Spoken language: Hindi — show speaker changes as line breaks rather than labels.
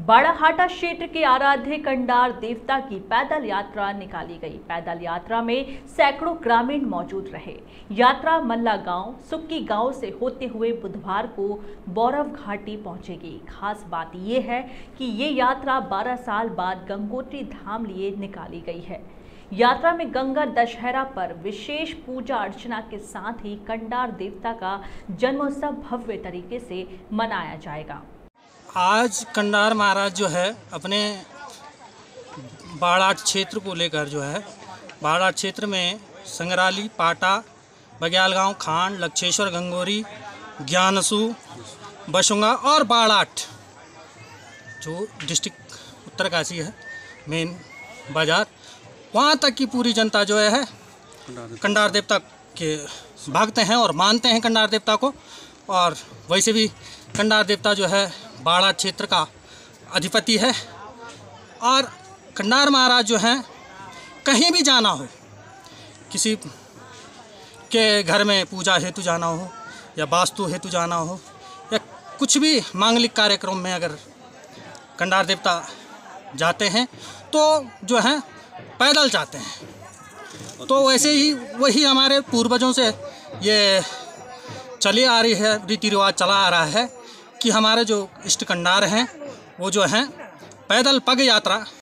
बाड़ाहाटा क्षेत्र के आराध्य कंडार देवता की पैदल यात्रा निकाली गई। पैदल यात्रा में सैकड़ों ग्रामीण मौजूद रहे। यात्रा मल्ला गांव, सुक्की गांव से होते हुए बुधवार को बौरव घाटी पहुंचेगी। खास बात यह है कि ये यात्रा 12 साल बाद गंगोत्री धाम लिए निकाली गई है। यात्रा में गंगा दशहरा पर विशेष पूजा अर्चना के साथ ही कंडार देवता का जन्मोत्सव भव्य तरीके से मनाया जाएगा।
आज कंडार महाराज जो है अपने बाड़ाट क्षेत्र को लेकर जो है बाड़ाट क्षेत्र में संगराली, पाटा, बग्याल गांव, खांड, लक्षेश्वर, गंगोरी, ज्ञानसू, बशुंगा और बाड़ाट जो डिस्ट्रिक्ट उत्तरकाशी है, मेन बाजार, वहाँ तक की पूरी जनता जो है कंडार देवता के भक्त हैं और मानते हैं कंडार देवता को। और वैसे भी कंडार देवता जो है बाड़ाट क्षेत्र का अधिपति है। और कंडार महाराज जो हैं कहीं भी जाना हो, किसी के घर में पूजा हेतु जाना हो या वास्तु हेतु जाना हो या कुछ भी मांगलिक कार्यक्रम में अगर कंडार देवता जाते हैं तो जो हैं पैदल जाते हैं। तो वैसे ही वही हमारे पूर्वजों से ये चली आ रही है, रीति रिवाज चला आ रहा है कि हमारे जो इष्ट कंडार हैं वो जो हैं पैदल पग यात्रा